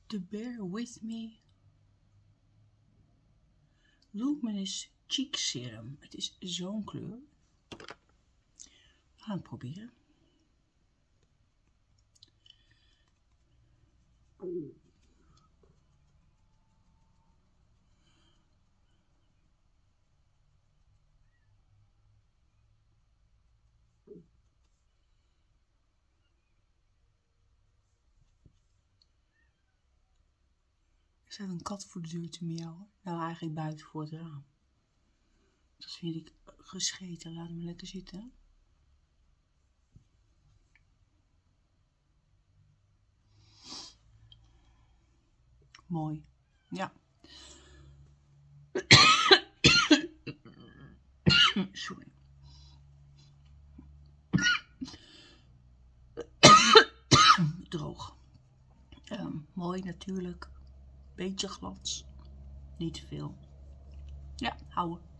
The Bear With Me Luminous Cheek Serum. Het is zo'n kleur. We gaan het proberen. Er staat een kat voor de deur te miauwen. Nou, eigenlijk buiten voor het raam. Dat vind ik gescheten. Laat hem lekker zitten. Mooi. Ja. Sorry. Droog. Mooi natuurlijk. Beetje glans. Niet te veel. Ja, houden.